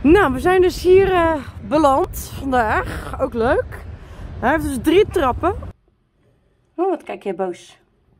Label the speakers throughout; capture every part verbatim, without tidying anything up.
Speaker 1: Nou, we zijn dus hier uh, beland vandaag. Ook leuk. Hij heeft dus drie trappen. Oh, wat kijk je boos.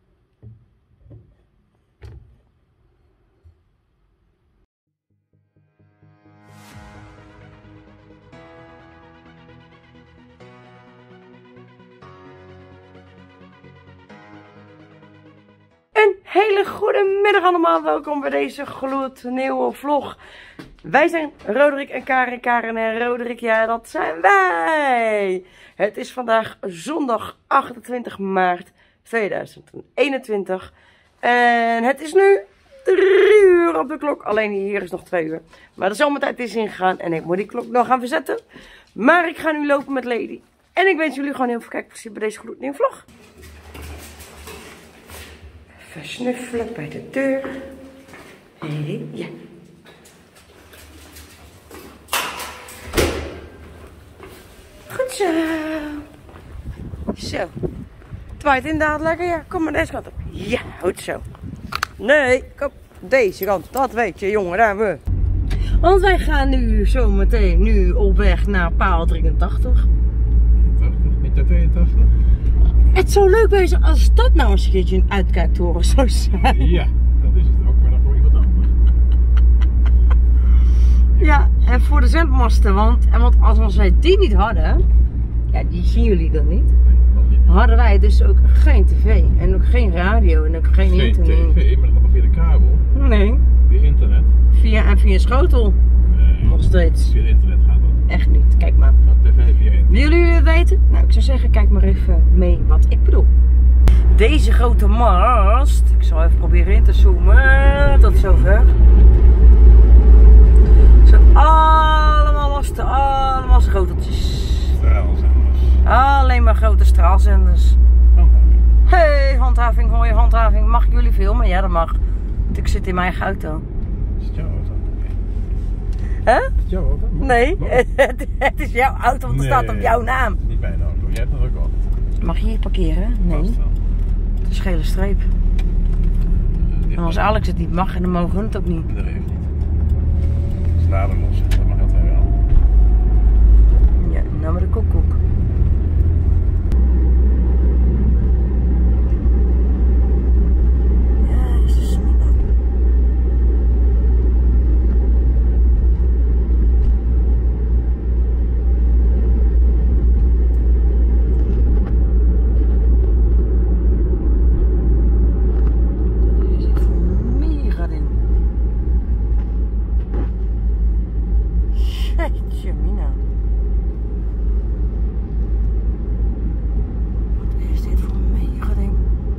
Speaker 1: Een hele goede middag allemaal. Welkom bij deze gloednieuwe vlog. Wij zijn Roderick en Karen. Karen en Roderick, ja, dat zijn wij. Het is vandaag zondag achtentwintig maart tweeduizend eenentwintig. En het is nu drie uur op de klok. Alleen hier is nog twee uur. Maar de zomertijd is ingegaan en ik moet die klok nog gaan verzetten. Maar ik ga nu lopen met Lady. En ik wens jullie gewoon heel veel kijkplezier bij deze gloednieuwe vlog. Even snuffelen bij de deur. Hé, ja. Goed zo. Zo. Het waait inderdaad lekker, ja. Kom maar deze kant op. Ja, goed zo. Nee, kom deze kant. Dat weet je, jongen. Daar we. Want wij gaan nu zo meteen nu op weg naar paal drieëntachtig.
Speaker 2: Niet dat tweeëntachtig?
Speaker 1: Het zou leuk wezen als dat nou eens een keertje een uitkijktoren zou zijn.
Speaker 2: Ja, dat is het ook, maar dan voor iemand anders.
Speaker 1: Ja, en voor de zendmasten, want, en want als wij die niet hadden, ja, die zien jullie dan niet, hadden wij dus ook geen tv en ook geen radio en ook geen, geen internet.
Speaker 2: Geen tv, maar dat gaat nog via de kabel?
Speaker 1: Nee.
Speaker 2: Via internet?
Speaker 1: Via, en via een schotel.
Speaker 2: Nee.
Speaker 1: Nog steeds.
Speaker 2: Via internet gaat dat.
Speaker 1: Echt niet, kijk maar.
Speaker 2: Gaat tv via internet.
Speaker 1: Willen jullie het weten? Nou, ik zou zeggen, kijk maar even mee wat ik bedoel. Deze grote mast, ik zal even proberen in te zoomen, tot zover. Het zijn allemaal masten, allemaal schoteltjes.
Speaker 2: Straalzenders.
Speaker 1: Alleen maar grote straalzenders.
Speaker 2: Handhaving.
Speaker 1: Hey, handhaving, hoor je, handhaving. Mag ik jullie filmen? Ja, dat mag. Ik zit in mijn eigen auto.
Speaker 2: Is het jouw auto?
Speaker 1: Hè?
Speaker 2: Is het jouw auto?
Speaker 1: Nee,
Speaker 2: Oh.
Speaker 1: het, het is jouw auto, want het
Speaker 2: Nee,
Speaker 1: staat op jouw naam.
Speaker 2: Niet mijn auto, jij hebt dat ook al.
Speaker 1: Mag je hier parkeren? Nee.
Speaker 2: Vast wel.
Speaker 1: Het is een gele streep.
Speaker 2: Uh,
Speaker 1: En als Alex het niet mag, en dan mogen we het ook niet.
Speaker 2: Dat heeft niet. Sladen los, dat mag altijd wel.
Speaker 1: Ja, nou maar de koekoek. Ja, is de smiddag. Hier zit voor mega ding. Jeetje mina. Wat is dit voor een mega ding?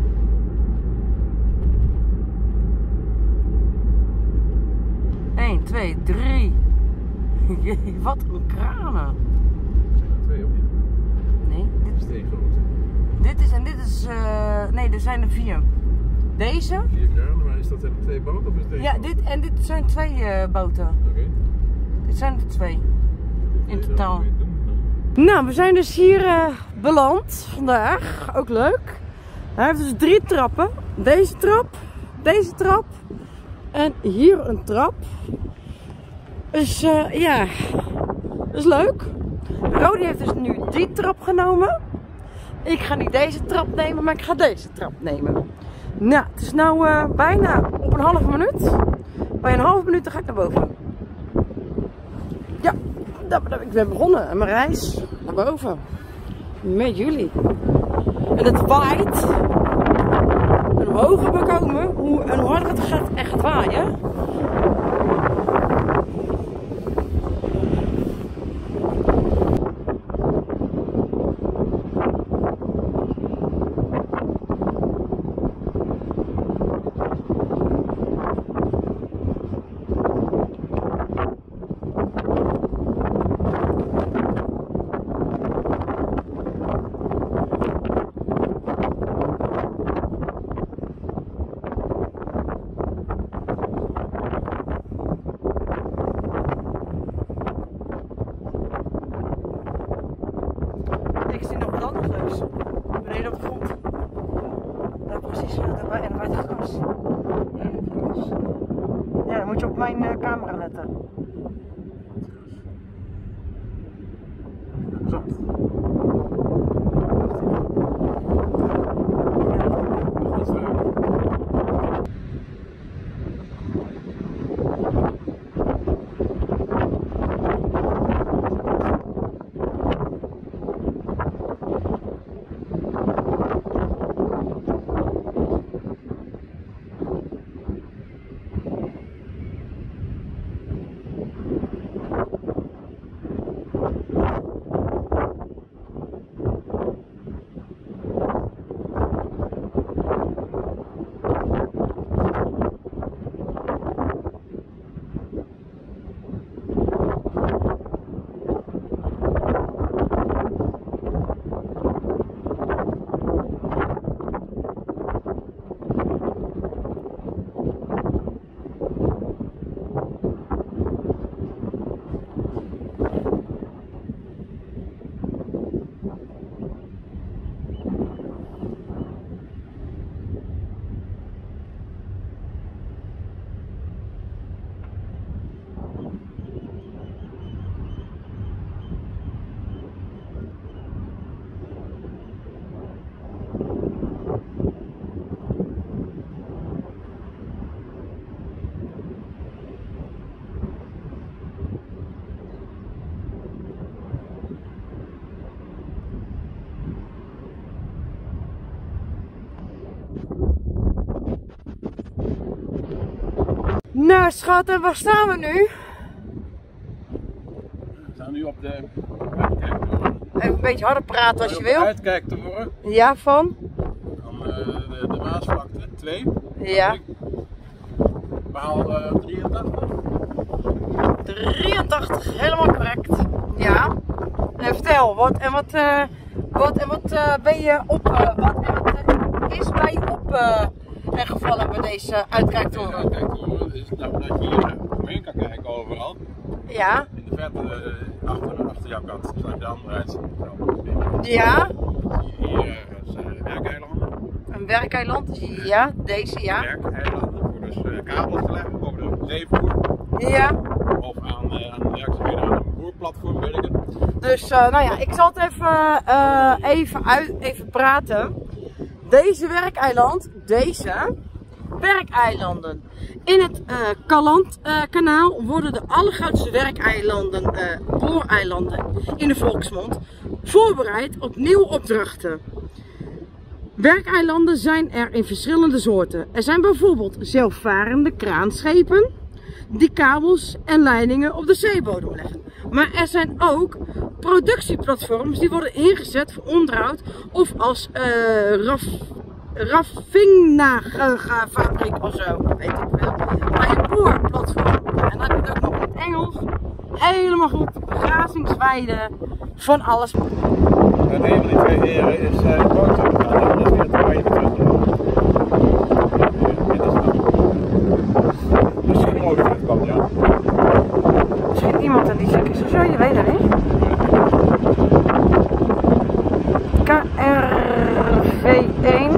Speaker 1: één, twee, drie. Jee, wat een kranen.
Speaker 2: Zijn er twee of niet?
Speaker 1: Nee,
Speaker 2: Dat is
Speaker 1: dit,
Speaker 2: één grote.
Speaker 1: dit is en dit is, uh, nee, er zijn er vier. Deze?
Speaker 2: Vier kranen, maar is dat er twee boten of is het één
Speaker 1: Ja,
Speaker 2: grote?
Speaker 1: dit en dit zijn twee uh, boten.
Speaker 2: Oké.
Speaker 1: Dit zijn er twee. In
Speaker 2: Deze
Speaker 1: totaal.
Speaker 2: ook weer doen dan.
Speaker 1: Nou, we zijn dus hier uh, beland vandaag. Ook leuk. Hij heeft dus drie trappen. Deze trap, deze trap en hier een trap. Dus uh, ja, dat is leuk. Rodi heeft dus nu die trap genomen. Ik ga niet deze trap nemen, maar ik ga deze trap nemen. Nou, het is nu uh, bijna op een half minuut. Bij een half minuut dan ga ik naar boven. Ja, ik ben begonnen aan mijn reis naar boven. Met jullie. En het waait. En hoe hoger we komen, hoe, en hoe harder het gaat echt waaien. Ja, dan moet je op mijn uh, camera letten. Nou schat, en waar staan we nu?
Speaker 2: We staan nu op de uitkijktoren.
Speaker 1: Even een beetje harder praten als je wil.
Speaker 2: Uitkijktoren
Speaker 1: Ja, van?
Speaker 2: van uh, de, de Maasvlakte twee.
Speaker 1: Ja.
Speaker 2: Paal uh, drieëntachtig.
Speaker 1: drieëntachtig, helemaal correct. Ja. En vertel, wat en wat, uh, wat, en wat uh, ben je op, uh, wat en wat uh, is bij je op uh, en gevallen bij deze uitkijktoren?
Speaker 2: Deze uitkijktoren is dat je hier omheen kan kijken overal.
Speaker 1: Ja.
Speaker 2: In de verte uh, achter, achter jouw kant, zoals je de andere uitziet.
Speaker 1: Ja.
Speaker 2: Hier uh, is uh, werkeilanden.
Speaker 1: Een werkeiland, ja, deze ja.
Speaker 2: Werkeilanden voor dus uh, kabels te leggen over de zeevoer.
Speaker 1: Ja.
Speaker 2: Of aan, uh, aan werkzaamheden aan een boerplatform, weet ik het.
Speaker 1: Dus uh, nou ja, ik zal het even, uh, even, uit, even praten. Deze werkeiland, deze werkeilanden. In het uh, Caland-kanaal uh, worden de allergrootste werkeilanden, uh, booreilanden in de volksmond, voorbereid op nieuwe opdrachten. Werkeilanden zijn er in verschillende soorten. Er zijn bijvoorbeeld zelfvarende kraanschepen die kabels en leidingen op de zeebodem leggen. Maar er zijn ook productieplatforms die worden ingezet voor onderhoud of als uh, raf, raffinagefabriek of zo, weet ik veel. Maar een boorplatform, en dan heb je het ook nog in het Engels, helemaal goed, begrazingsweide, van alles.
Speaker 2: En een van die twee heren is uh, de boot opgegaan, de andere is weer terug. Misschien mooi dat het kwam, ja.
Speaker 1: Misschien iemand aan die zak is of zo, je weet het niet. K R V één.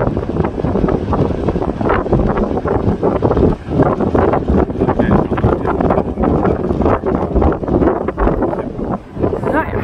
Speaker 1: Nou ja.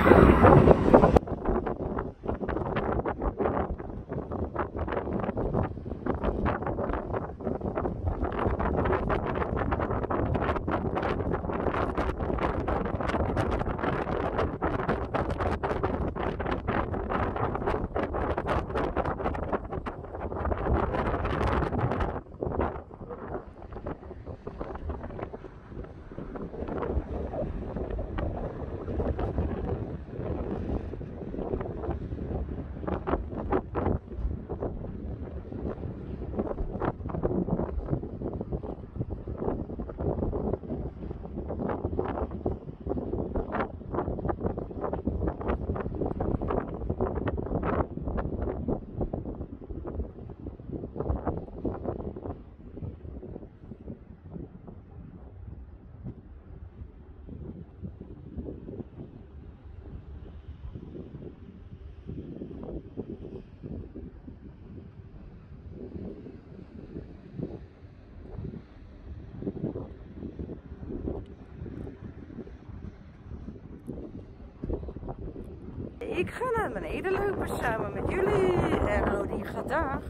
Speaker 1: Ik ga naar beneden lopen samen met jullie. En Rodi gaat daar.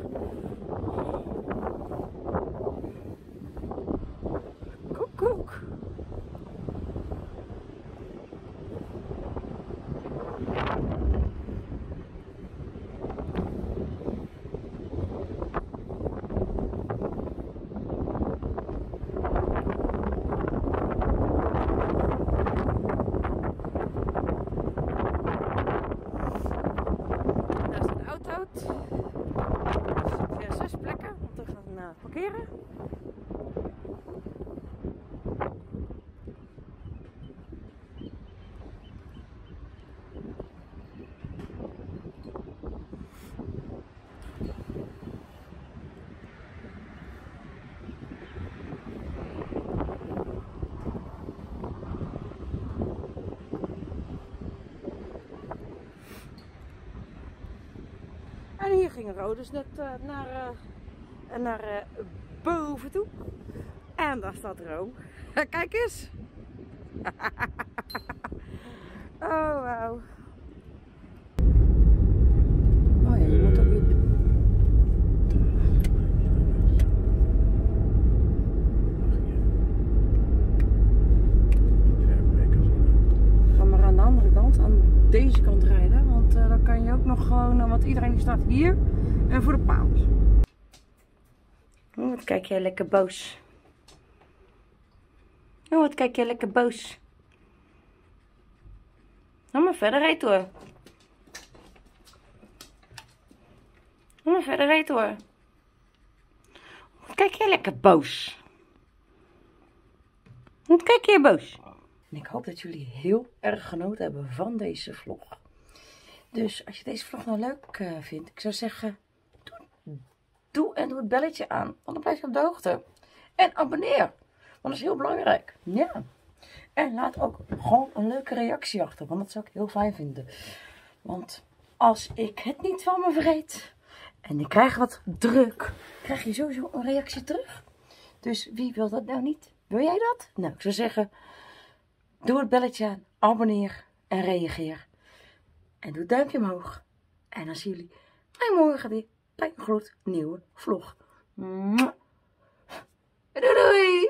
Speaker 1: Koek, koek. Weer zes plekken om te gaan uh, parkeren. En hier ging Rodus net uh, naar, uh, naar uh, boven toe. En daar staat Ro. Kijk eens. Oh, wauw. Oh ja, je moet ook weer... Ga maar aan de andere kant, aan deze kant rijden. Want uh, dan kan je ook nog gewoon, uh, want iedereen die staat hier en voor de paal. Oh, wat kijk jij lekker boos. Oh, wat kijk je lekker boos. Ga maar verder eten hoor. Ga maar verder eten hoor. Wat kijk je lekker boos. Wat kijk je boos. En ik hoop dat jullie heel erg genoten hebben van deze vlog. Dus als je deze vlog nou leuk uh, vindt, ik zou zeggen, doe, doe en doe het belletje aan, want dan blijf je op de hoogte. En abonneer, want dat is heel belangrijk. Ja. En laat ook gewoon een leuke reactie achter, want dat zou ik heel fijn vinden. Want als ik het niet van me vergeet en ik krijg wat druk, krijg je sowieso een reactie terug. Dus wie wil dat nou niet? Wil jij dat? Nou, ik zou zeggen, doe het belletje aan, abonneer en reageer. En doe het duimpje omhoog. En dan zien jullie mij morgen weer bij een gloednieuwe vlog. Doei doei!